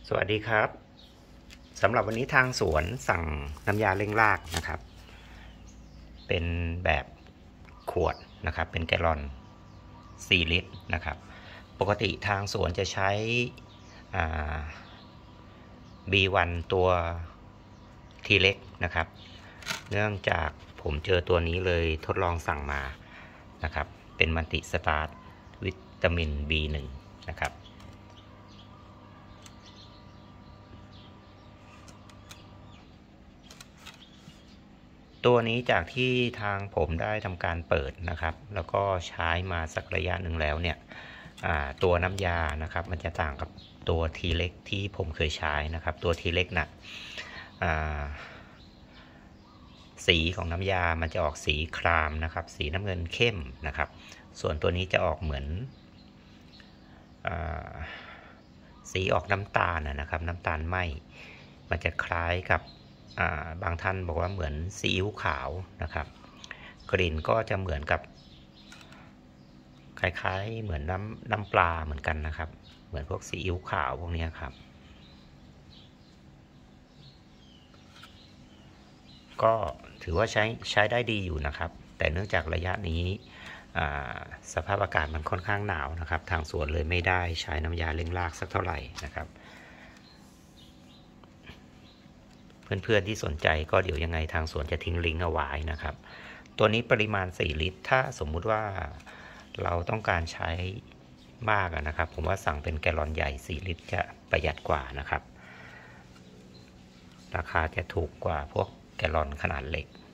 สวัสดีครับสำหรับวันนี้ทางสวนสั่งน้ำยาเร่งรากนะครับเป็นแบบขวดนะครับเป็นแกลลอน4 ลิตรนะครับปกติทางสวนจะใช้ B1 ตัวทีเล็กนะครับเนื่องจากผมเจอตัวนี้เลยทดลองสั่งมานะครับเป็นมัลติสตาร์ทวิตามิน B1 นะครับตัวนี้จากที่ทางผมได้ทำการเปิดนะครับแล้วก็ใช้มาสักระยะหนึ่งแล้วเนี่ยตัวน้ำยานะครับมันจะต่างกับตัวทีเล็กที่ผมเคยใช้นะครับตัวทีเล็กนะสีของน้ำยามันจะออกสีครามนะครับสีน้ำเงินเข้มนะครับส่วนตัวนี้จะออกเหมือนสีออกน้ำตาลนะครับน้ำตาลไหมมันจะคล้ายกับบางท่านบอกว่าเหมือนซีอิ๊วขาวนะครับกลิ่นก็จะเหมือนกับคล้ายๆเหมือนน้ำปลาเหมือนกันนะครับเหมือนพวกซีอิ๊วขาวพวกนี้ครับก็ถือว่าใช้ได้ดีอยู่นะครับแต่เนื่องจากระยะนี้สภาพอากาศมันค่อนข้างหนาวนะครับทางสวนเลยไม่ได้ใช้น้ำยาเร่งรากสักเท่าไหร่นะครับเพื่อนๆที่สนใจก็เดี๋ยวยังไงทางสวนจะทิ้งลิงก์เอาไว้นะครับตัวนี้ปริมาณ4 ลิตรถ้าสมมุติว่าเราต้องการใช้มากนะครับผมว่าสั่งเป็นแกลลอนใหญ่4 ลิตรจะประหยัดกว่านะครับราคาจะถูกกว่าพวกแกลลอนขนาดเล็ก